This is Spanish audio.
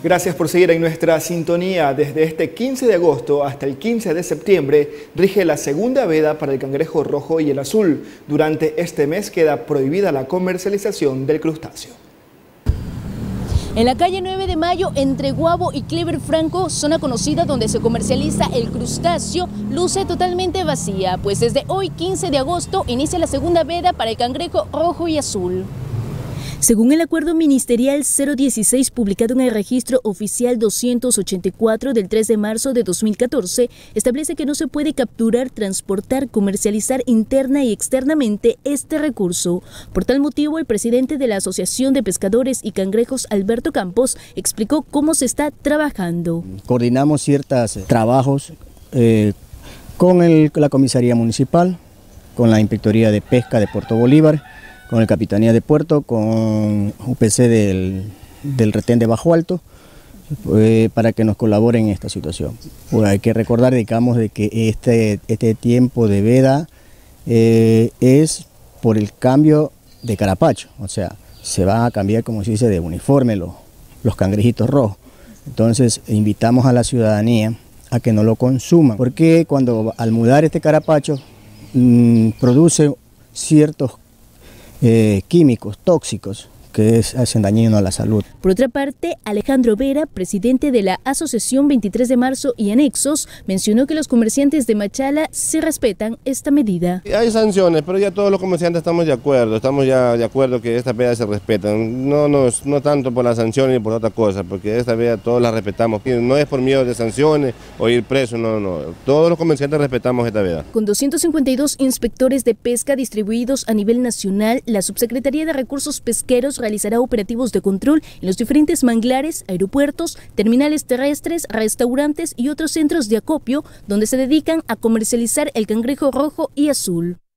Gracias por seguir en nuestra sintonía. Desde este 15 de agosto hasta el 15 de septiembre rige la segunda veda para el cangrejo rojo y el azul. Durante este mes queda prohibida la comercialización del crustáceo. En la calle 9 de Mayo, entre Guabo y Clever Franco, zona conocida donde se comercializa el crustáceo, luce totalmente vacía, pues desde hoy 15 de agosto inicia la segunda veda para el cangrejo rojo y azul. Según el acuerdo ministerial 016 publicado en el registro oficial 284 del 3 de marzo de 2014, establece que no se puede capturar, transportar, comercializar interna y externamente este recurso. Por tal motivo, el presidente de la Asociación de Pescadores y Cangrejos, Alberto Campos, explicó cómo se está trabajando. Coordinamos ciertos trabajos con la Comisaría Municipal, con la Inspectoría de Pesca de Puerto Bolívar, con la Capitanía de Puerto, con UPC del retén de Bajo Alto, para que nos colaboren en esta situación. Pues hay que recordar, digamos, de que este tiempo de veda es por el cambio de carapacho, o sea, se van a cambiar, como se dice, de uniforme los cangrejitos rojos. Entonces invitamos a la ciudadanía a que no lo consuman, porque al mudar este carapacho produce ciertos químicos tóxicos que hacen dañino a la salud. Por otra parte, Alejandro Vera, presidente de la Asociación 23 de Marzo y Anexos, mencionó que los comerciantes de Machala se respetan esta medida. Hay sanciones, pero ya todos los comerciantes estamos ya de acuerdo que estas vedas se respetan, no tanto por las sanciones ni por otra cosa, porque esta veda todos la respetamos, no es por miedo de sanciones o ir preso, no, todos los comerciantes respetamos esta veda. Con 252 inspectores de pesca distribuidos a nivel nacional, la Subsecretaría de Recursos Pesqueros realizará operativos de control en los diferentes manglares, aeropuertos, terminales terrestres, restaurantes y otros centros de acopio donde se dedican a comercializar el cangrejo rojo y azul.